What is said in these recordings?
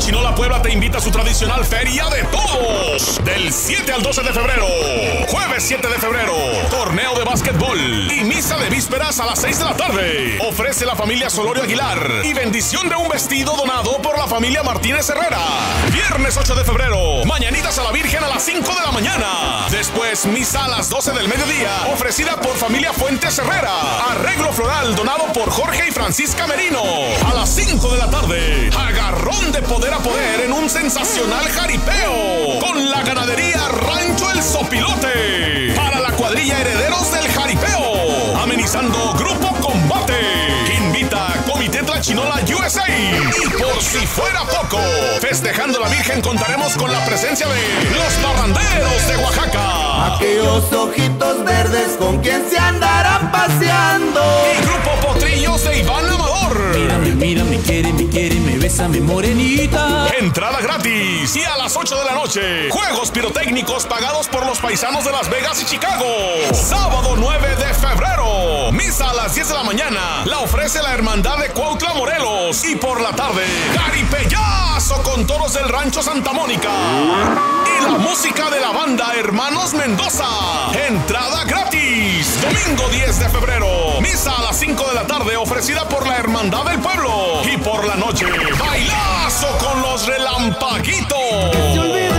Tlachinola, Puebla te invita a su tradicional Feria de Todos. Del 7 al 12 de febrero. Jueves 7 de febrero. Torneo de básquetbol y misa de vísperas a las 6 de la tarde. Ofrece la familia Solorio Aguilar y bendición de un vestido donado por la familia Martínez Herrera. Viernes 8 de febrero. Mañanitas a la Virgen a las 5 de la mañana. Después misa a las 12 del mediodía. Ofrecida por familia Fuentes Herrera. Arreglo floral donado por Jorge y Francisca Merino. A las 5 de la tarde. Agarrón de poder a poder en un sensacional jaripeo. Con la ganadería Rancho El Sopilote. Para la cuadrilla Herederos del Jaripeo. Amenizando Grupo Combate. Invita Comité Tlachinola USA. Y por si fuera poco, festejando la Virgen contaremos con la presencia de los parranderos de Oaxaca. Aquellos ojitos verdes con quien se andarán paseando. Y Grupo Potrillos de Iván Amador. Mira, me quiere, me besa, me morenita. Entrada gratis y a las 8 de la noche. Juegos pirotécnicos pagados por los paisanos de Las Vegas y Chicago. Sábado 9 de febrero. Misa a las 10 de la mañana. La ofrece la Hermandad de Cuautla, Morelos. Y por la tarde, jaripeyazo con toros del Rancho Santa Mónica. Y la música de la banda Hermanos Mendoza. Entrada gratis. Domingo 10 de febrero. Misa a las 5 de la tarde ofrecida por la Hermandad del Pueblo. Y por la noche, bailazo con los Relampaguitos. Que se olvide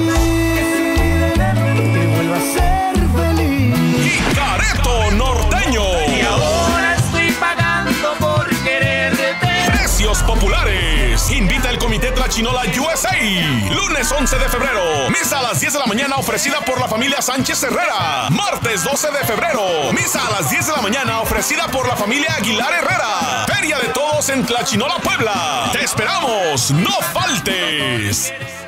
de mí, que vuelva a ser feliz. Y Careto Norteño. Y ahora estoy pagando por quererte. Precios populares. Invita el Comité Tlachinola USA. Lunes 11 de febrero. Misa a las 10 de la mañana ofrecida por la familia Sánchez Herrera. Martes 12 de febrero. Misa a las 10 de la mañana ofrecida por la familia Aguilar Herrera. Feria de Todos en Tlachinola, Puebla. Te esperamos. No faltes.